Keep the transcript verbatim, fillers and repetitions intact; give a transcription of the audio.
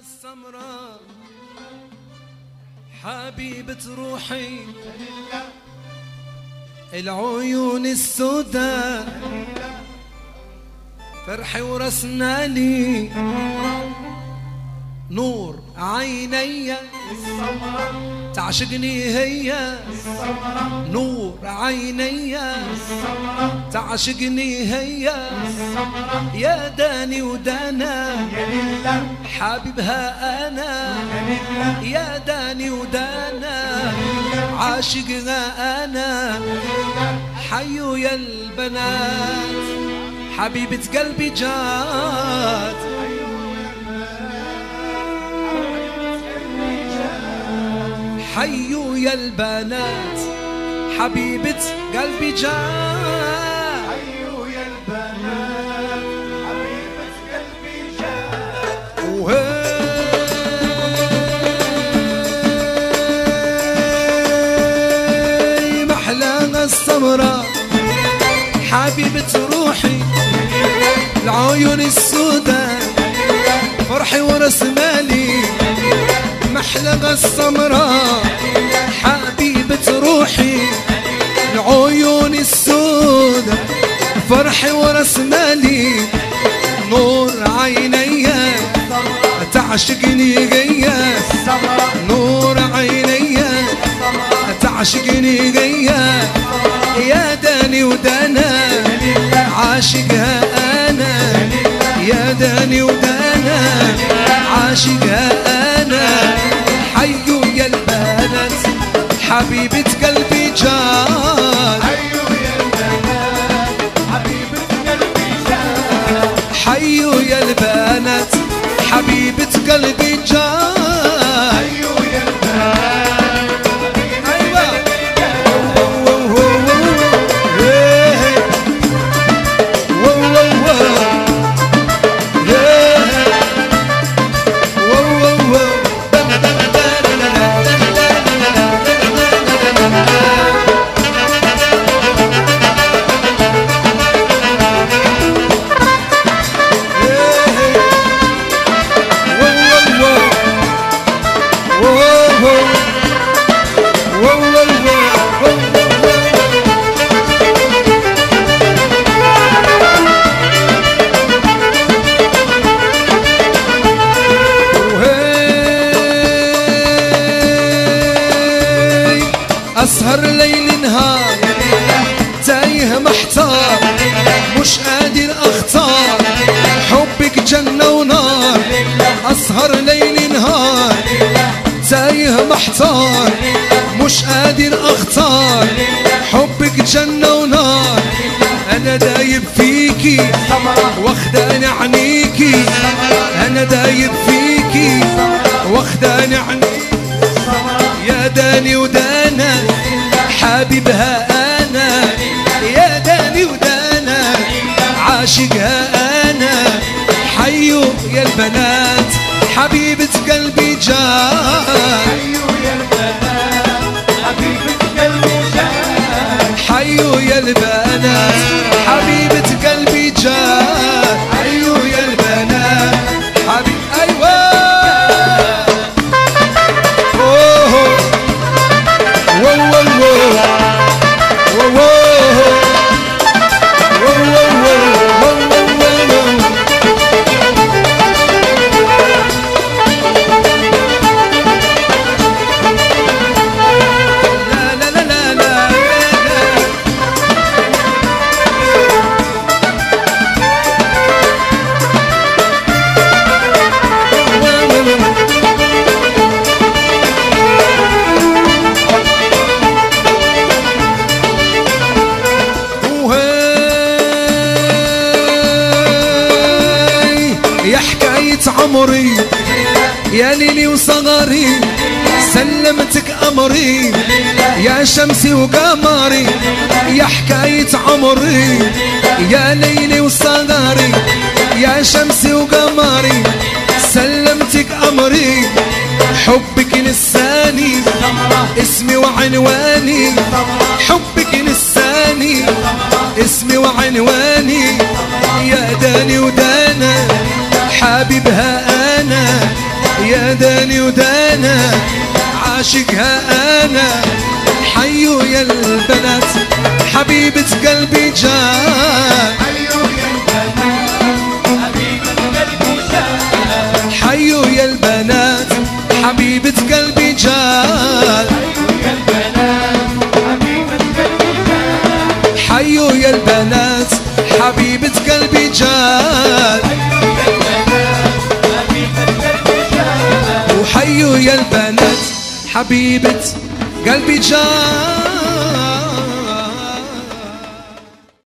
السمراء حبيبة روحي العيون السوداء فرحي ورسنا لي نور عيني تعشقني هي نور عيني تعشقني هي يا داني ودانا حبيبها أنا يا داني ودانا عاشقها أنا حيوا يا البنات حبيبة قلبي جات حيوا يا البنات حبيبة قلبي جات حيوا يا البنات حبيبة قلبي جات وهي محلاها السمراء حبيبة روحي العيون السوداء فرحي ورسمالي محلاها السمراء حبيبة روحي العيون السوداء فرحي ورسمالي نور عيني تعشقني غيا نور عيني تعشقني غيا يا داني ودانا عاشقها أنا يا داني ودانا عاشقها أنا حيوا يا البنات حبيبة قلبي جات حيوا يا البنات حبيبة قلبي جات حيوا يا البنات حبيبة قلبي جات حيوا يا البنات أيوة أسهر ليل نهار تايه محتار مش قادر أختار حبك جنة ونار أسهر ليل نهار تايه محتار مش قادر أختار حبك جنة ونار أنا دايب فيكي واخداني عنيكي أنا دايب فيكي واخداني عنيكي يا داني ودانا حبيبها أنا يا داني ودانا عاشقها أنا حيوا يا البنات حبيبة قلبي جات حيوا يا البنات حبيبة قلبي جات حيوا يا البنات حبيبة قلبي جات حيوا يا البنات حبيب أيوة يا حكاية عمري يا ليلي وصغري سلمتك أمري يا شمسي وقمري يا حكاية عمري يا ليلي وصغري يا شمسي وقمري سلمتك أمري حبك نساني اسمي وعنواني حبك نساني اسمي وعنواني يا داني ودانا حبيبها أنا يا داني ودانا عاشقها انا. حيوا يا البنات حبيبة قلبي جان. حيوا يا البنات حبيبة قلبي جان. حيوا يا البنات حبيبة قلبي جان. وحيوا يا البنات حبيبة قلبي جان.